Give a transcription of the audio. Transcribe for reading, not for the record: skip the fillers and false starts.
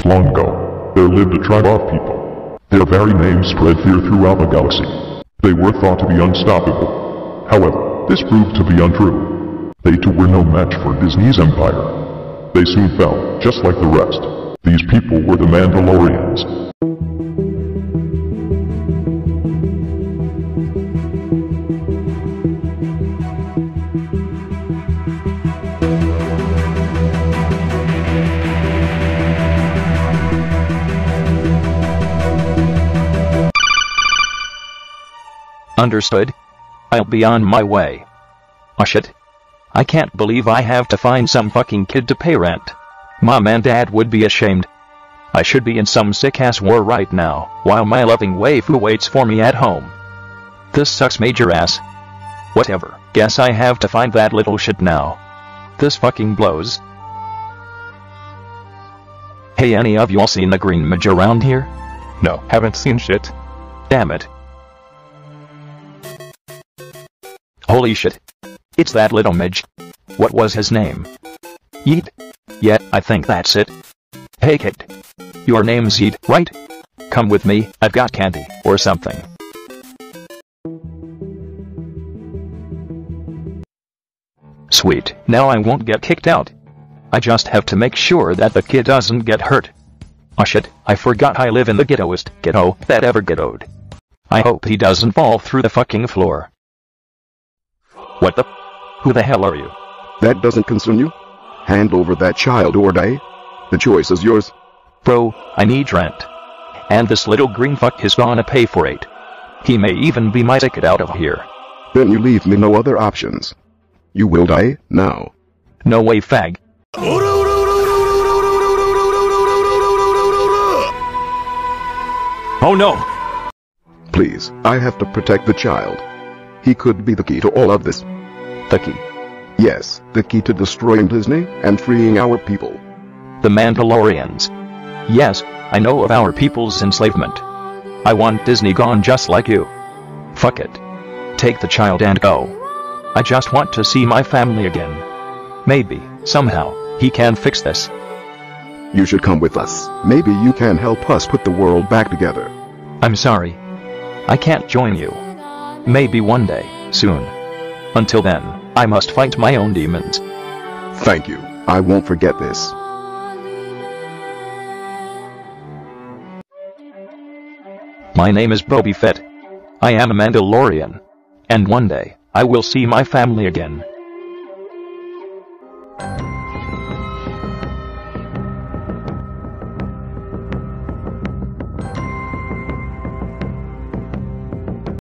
Long ago, there lived a tribe of people. Their very names spread fear throughout the galaxy. They were thought to be unstoppable. However, this proved to be untrue. They too were no match for Disney's empire. They soon fell, just like the rest. These people were the Mandalorians. Understood? I'll be on my way. Oh shit. I can't believe I have to find some fucking kid to pay rent. Mom and Dad would be ashamed. I should be in some sick-ass war right now, while my loving waifu waits for me at home. This sucks major ass. Whatever, guess I have to find that little shit now. This fucking blows. Hey, any of y'all seen the green midge around here? No, haven't seen shit. Damn it. Holy shit. It's that little midge. What was his name? Yeet? Yeah, I think that's it. Hey kid. Your name's Yeet, right? Come with me, I've got candy, or something. Sweet, now I won't get kicked out. I just have to make sure that the kid doesn't get hurt. Oh shit, I forgot I live in the ghettoest ghetto that ever ghettoed. I hope he doesn't fall through the fucking floor. What the? Who the hell are you? That doesn't concern you? Hand over that child or die. The choice is yours. Bro, I need rent. And this little green fuck is gonna pay for it. He may even be my ticket out of here. Then you leave me no other options. You will die, now. No way, fag. Oh no! Please, I have to protect the child. He could be the key to all of this. The key? Yes, the key to destroying Disney and freeing our people. The Mandalorians. Yes, I know of our people's enslavement. I want Disney gone just like you. Fuck it. Take the child and go. I just want to see my family again. Maybe, somehow, he can fix this. You should come with us. Maybe you can help us put the world back together. I'm sorry. I can't join you. Maybe one day, soon. Until then, I must fight my own demons. Thank you. I won't forget this. My name is Bobi Phett. I am a Mandalorian. And one day, I will see my family again.